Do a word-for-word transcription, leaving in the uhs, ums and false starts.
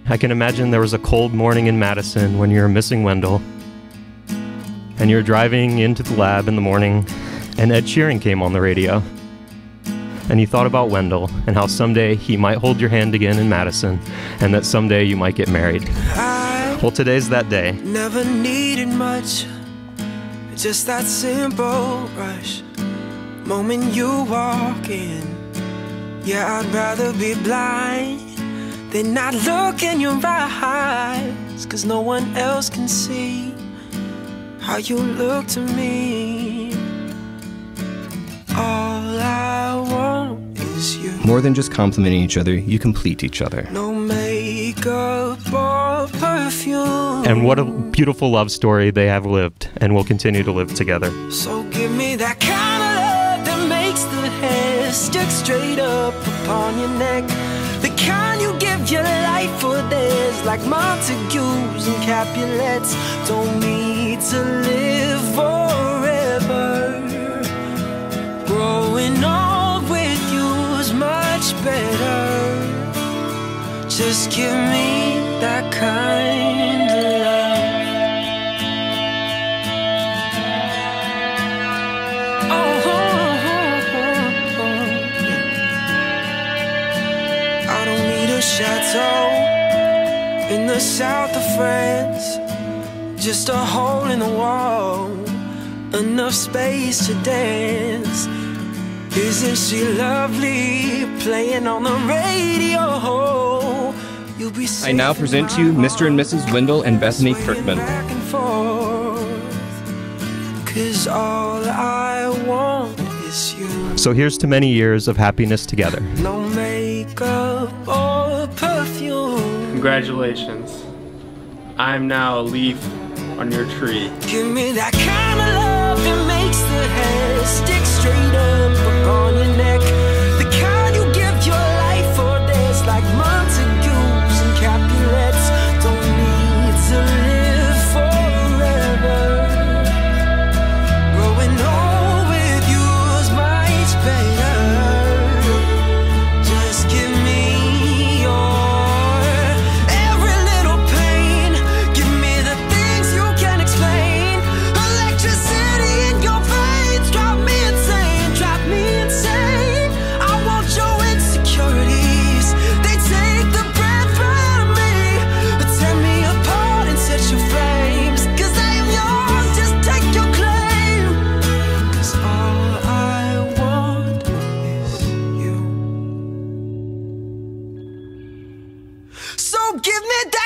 I can imagine there was a cold morning in Madison when you were missing Wendell, and you were driving into the lab in the morning, and Ed Sheeran came on the radio. And you thought about Wendell and how someday he might hold your hand again in Madison, and that someday you might get married. Well, today's that day. Never needed much, just that simple rush. Moment you walk in, yeah, I'd rather be blind than not look in your eyes, 'cause no one else can see how you look to me. All I want is you. More than just complimenting each other, you complete each other. No makeup or perfume. And what a beautiful love story they have lived and will continue to live together. So give me that kind of love that makes the hair stick straight up upon your neck. The kind you give your life for theirs, like Montagues and Capulets. Don't need to live forever. Growing old with you is much better. Just give me that kind of love. Oh, oh, oh, oh. I don't need a chateau in the south of France, just a hole in the wall, enough space to dance. Isn't she lovely, playing on the radio? You'll be I now present to you Mister and Missus Wendell and Bethany Kirkman. Back and forth, 'cause all I want is you. So here's to many years of happiness together. No makeup or perfume. Congratulations. I'm now a leaf on your tree. Give me that kind of love that makes the hair stick straight up upon your neck. The kind you give your life for this, like Montagues and Capulets. Don't need to live forever. Growing old with you is much better. Just give me your every little pain. Give me the things you can't explain. Electricity in your veins, drive me insane, drive me insane. I want your insecurities. They take the breath out of me, tear me apart and set your flames. 'Cause I am yours, just take your claim. 'Cause all I want is you. So give me that.